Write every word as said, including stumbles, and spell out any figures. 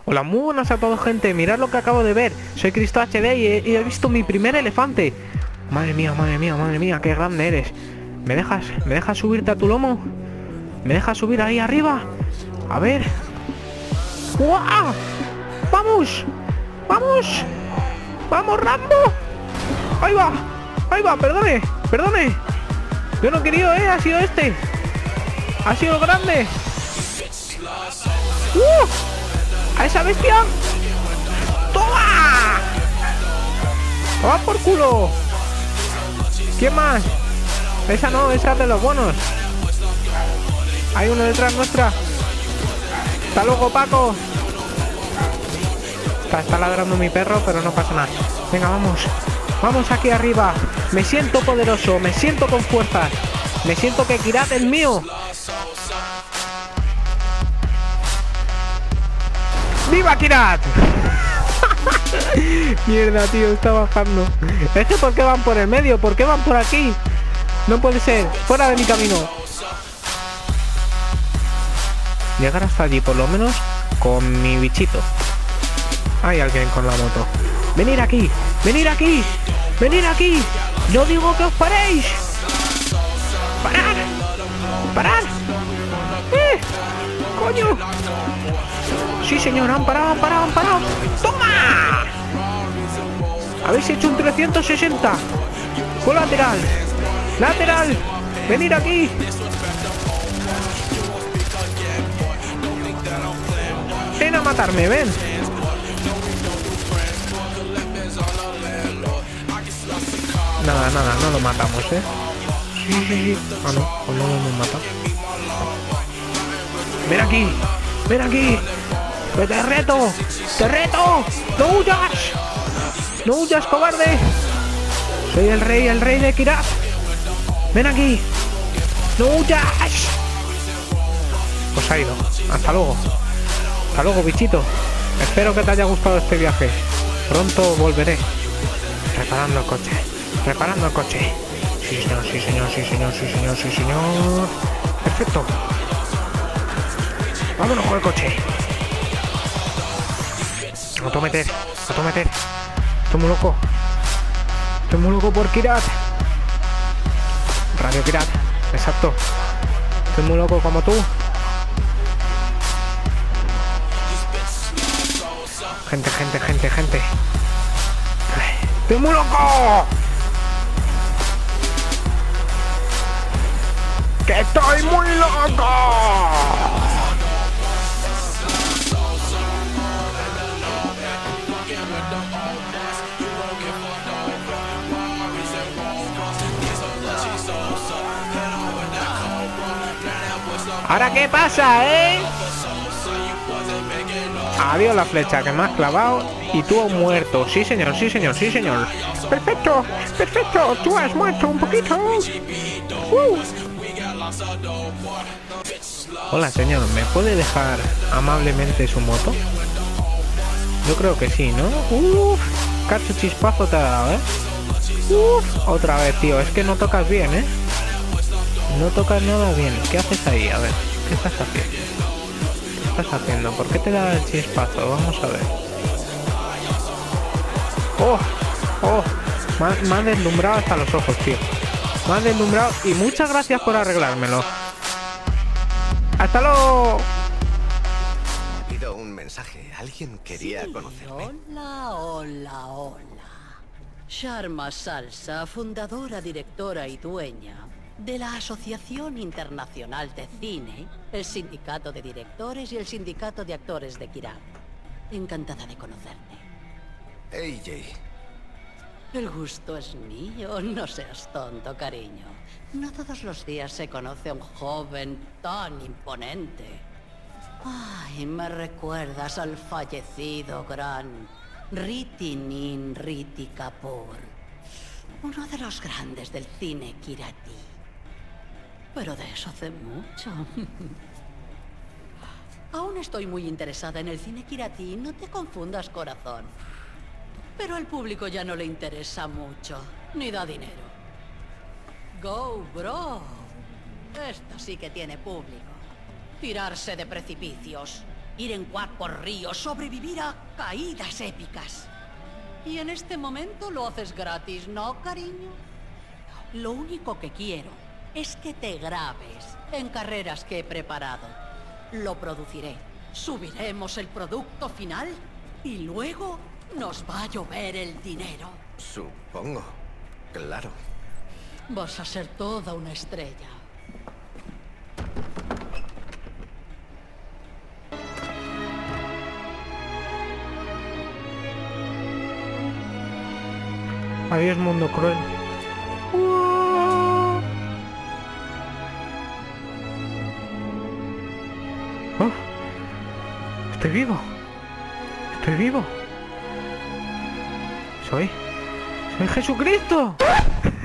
Hola, muy buenas a todos, gente. Mirad lo que acabo de ver. Soy Cristo H D y he, y he visto mi primer elefante. Madre mía, madre mía, madre mía, qué grande eres. ¿Me dejas, me dejas subirte a tu lomo? ¿Me dejas subir ahí arriba? A ver. ¡Guau! ¡Vamos! ¡Vamos! ¡Vamos, Rambo! ¡Ahí va! ¡Ahí va! ¡Perdone! ¡Perdone! Yo no he querido, ¿eh? Ha sido este. Ha sido el grande. ¡Uh! ¡A esa bestia! ¡Toma! ¡Toma por culo! ¿Quién más? Esa no, esa es de los buenos. Hay uno detrás nuestra. ¡Hasta luego, Paco! Está, está ladrando mi perro, pero no pasa nada. Venga, vamos. Vamos aquí arriba. Me siento poderoso, me siento con fuerzas. Me siento que Kirat es mío. ¡Viva Kirat! Mierda, tío, está bajando. Es que ¿por qué van por el medio? ¿Por qué van por aquí? No puede ser. Fuera de mi camino. Llegar hasta allí, por lo menos, con mi bichito. Hay alguien con la moto. ¡Venid aquí! ¡Venid aquí! ¡Venid aquí! ¡No digo que os paréis! ¡Parad! ¡Parad! ¡Eh! ¡Coño! Sí, señor, han parado, han parado, han parado. ¡Toma! Habéis hecho un trescientos sesenta. Colateral. Lateral. Venid aquí. Ven a matarme, ven. Nada, nada, no lo matamos, ¿eh? Sí, sí, sí. Ah, no, pues no lo hemos matado. Ven aquí. Ven aquí. ¡Te reto! ¡Te reto! ¡No huyas! ¡No huyas, cobarde! Soy el rey, el rey de Kirat. ¡Ven aquí! ¡No huyas! Pues ha ido. Hasta luego. Hasta luego, bichito. Espero que te haya gustado este viaje. Pronto volveré. Reparando el coche. Reparando el coche. Sí, señor, sí, señor, sí, señor, sí, señor, sí, señor. Perfecto. Vámonos con el coche. Autometer, autometer. Estoy muy loco. Estoy muy loco por Kirat. Radio Kirat, exacto. Estoy muy loco como tú. Gente, gente, gente, gente. ¡Estoy muy loco! ¡Que estoy muy loco! ¿Ahora qué pasa, eh? Adiós la flecha que me has clavado y tú has muerto. Sí, señor, sí, señor, sí, señor. Perfecto, perfecto. Tú has muerto un poquito. Uh. Hola, señor. ¿Me puede dejar amablemente su moto? Yo creo que sí, ¿no? Uf, cacho chispazo te ha dado, ¿eh? Uf, otra vez, tío. Es que no tocas bien, ¿eh? No tocas nada bien. ¿Qué haces ahí? A ver, ¿qué estás haciendo? ¿Qué estás haciendo? ¿Por qué te da el chispazo? Vamos a ver. ¡Oh! ¡Oh! Me ha deslumbrado hasta los ojos, tío. Me ha deslumbrado y muchas gracias por arreglármelo. ¡Hasta luego! Ha habido un mensaje. Alguien quería Sí, conocerme. Hola, hola, hola. Sharma Salsa, fundadora, directora y dueña de la Asociación Internacional de Cine, el Sindicato de Directores y el Sindicato de Actores de Kirat. Encantada de conocerte. Hey, Jay. El gusto es mío, no seas tonto, cariño. No todos los días se conoce a un joven tan imponente. Ay, me recuerdas al fallecido gran Ritinin Ritti Kapoor, uno de los grandes del cine kiratí. Pero de eso hace mucho. Aún estoy muy interesada en el cine kiratí, no te confundas, corazón. Pero al público ya no le interesa mucho, ni da dinero. Go, bro. Esto sí que tiene público. Tirarse de precipicios. ir en quad por ríos, sobrevivir a caídas épicas. Y en este momento lo haces gratis, ¿no, cariño? Lo único que quiero es que te grabes en carreras que he preparado. Lo produciré, subiremos el producto final y luego nos va a llover el dinero. Supongo. Claro. Vas a ser toda una estrella. Adiós, mundo cruel. Oh, estoy vivo. Estoy vivo. Soy... Soy Jesucristo.